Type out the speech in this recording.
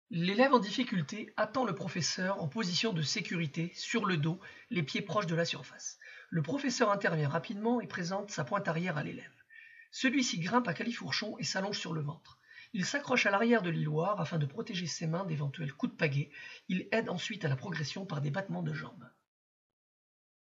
L'élève en difficulté attend le professeur en position de sécurité, sur le dos, les pieds proches de la surface. Le professeur intervient rapidement et présente sa pointe arrière à l'élève. Celui-ci grimpe à califourchon et s'allonge sur le ventre. Il s'accroche à l'arrière de l'hiloire afin de protéger ses mains d'éventuels coups de pagaie. Il aide ensuite à la progression par des battements de jambes.